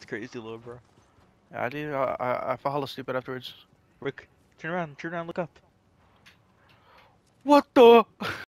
crazy, little bro. I did. I fall asleep afterwards. Rick, turn around, look up. What the?